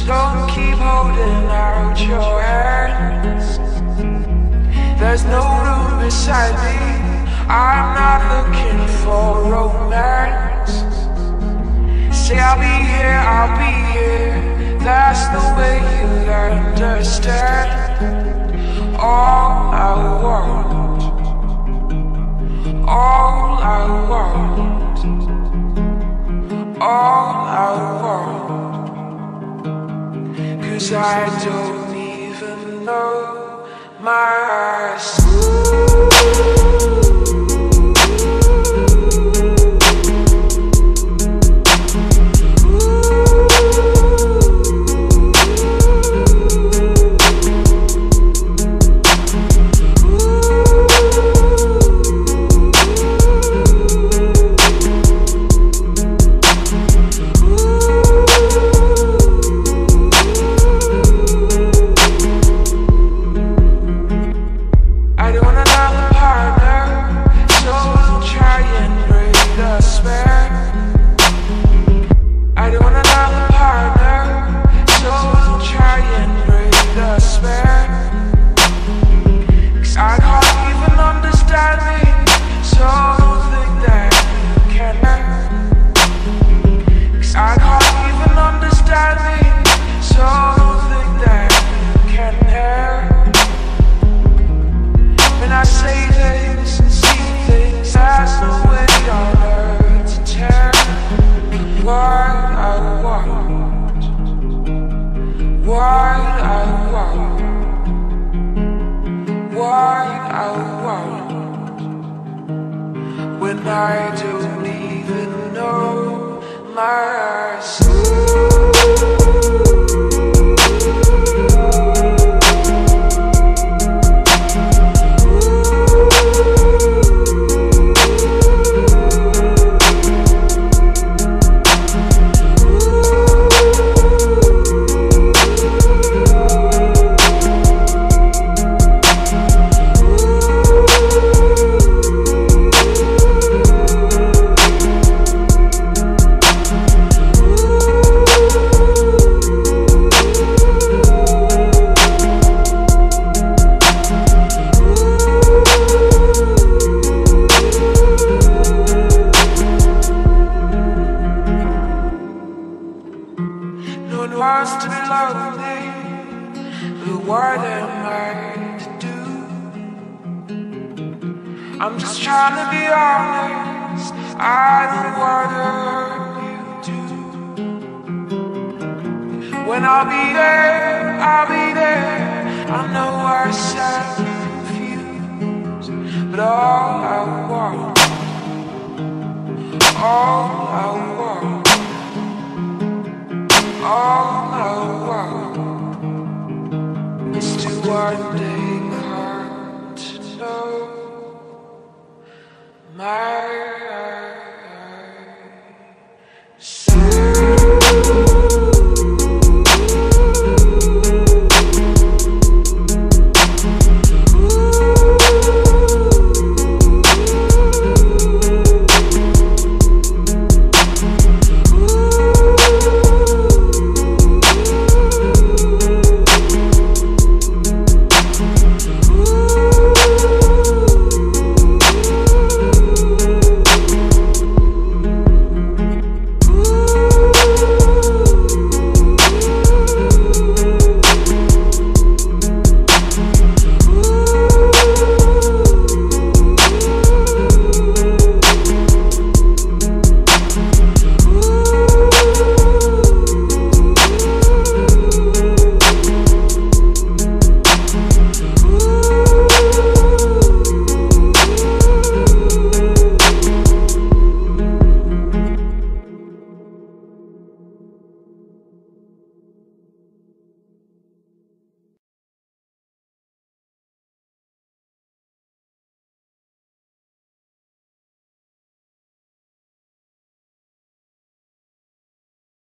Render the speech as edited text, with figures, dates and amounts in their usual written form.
Don't keep holding out your hands. There's no room beside me. I'm not looking for romance. Say I'll be here, I'll be here. That's the way you'll understand. All I want, all I want, all I want. 'Cause I don't even know myself. When I don't even know myself. No one wants to be lonely, but what am I to do? I'm just trying to be honest, I don't wanna hurt you too. When I'll be there, I'll be there. I know I sound confused, but all I want, all I want, all I want is to understand.